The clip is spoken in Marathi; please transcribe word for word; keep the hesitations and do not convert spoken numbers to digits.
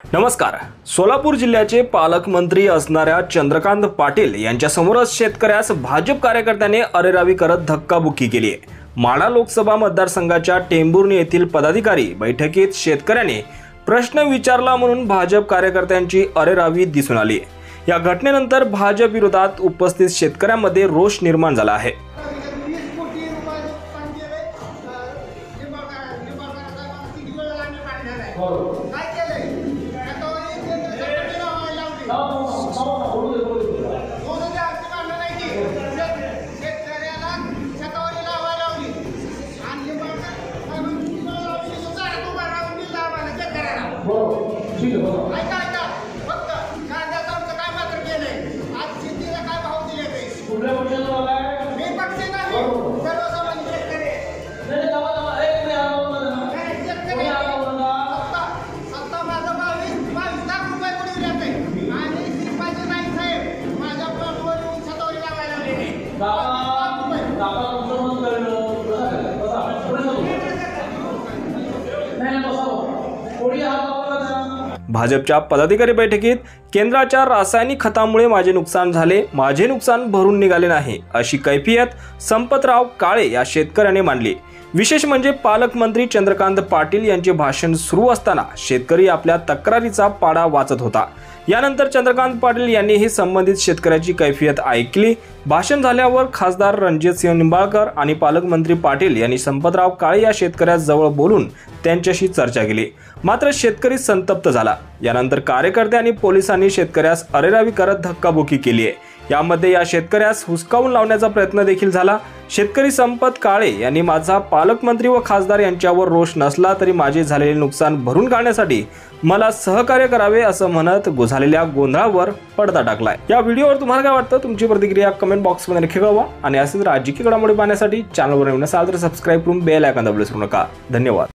नमस्कार। सोलापूर जिल्ह्याचे पालकमंत्री असणाऱ्या चंद्रकांत पाटील यांच्या समोरच शेतकऱ्यास भाजप कार्यकर्त्यांनी अरेरावी करत धक्काबुक्की केली आहे। माढा लोकसभा मतदारसंघाच्या टेंभुर्णी येथील पदाधिकारी बैठकीत शेतकऱ्याने प्रश्न विचारला म्हणून भाजप कार्यकर्त्यांची अरेरावी दिसून आली। या घटनेनंतर भाजप विरोधात उपस्थित शेतकऱ्यांमध्ये रोष निर्माण झाला आहे। भाजपच्या पदाधिकारी बैठकीत केंद्राच्या रासायनिक खतामुळे माझे नुकसान झाले, माझे नुकसान भरून निघाले नाही अशी कैफियत संपतराव काळे या शेतकऱ्याने मांडली। विशेष म्हणजे पालकमंत्री चंद्रकांत पाटील यांचे भाषण सुरू असताना शेतकरी आपल्या तक्रारीचा पाडा वाचत होता। यानंतर चंद्रकांत पाटील यांनी ही संबंधित शेतकऱ्याची कैफियत ऐकली। भाषण झाल्यावर खासदार रणजितसिंह निंबाळकर आणि पालकमंत्री पाटील यांनी संपतराव काळे या शेतकऱ्याजवळ बोलून त्यांच्याशी चर्चा केली। मात्र शेतकरी संतप्त झाला। यानंतर कार्यकर्ते आणि पोलिसांनी शेतकऱ्यास अरेरावी करत धक्काबुक्की केली आहे। यामध्ये या शेतकऱ्यास हुसकावून लावण्याचा प्रयत्न देखील झाला। शेतकरी संपत काळे यांनी माझा पालकमंत्री व खासदार यांच्यावर रोष नसला तरी माझे झालेले नुकसान भरून काढण्यासाठी मला सहकार्य करावे असं म्हणत झालेल्या गोंधळावर पडदा टाकलाय। या व्हिडिओवर तुम्हाला काय वाटतं? तुमची प्रतिक्रिया कमेंट बॉक्स मध्ये नक्की कळवा आणि असेच राजकीय घडामोडी पाहण्यासाठी चॅनलवर नवीन असाल तर सबस्क्राइब करून बेल आयकॉन दाबलं विसरू नका। धन्यवाद।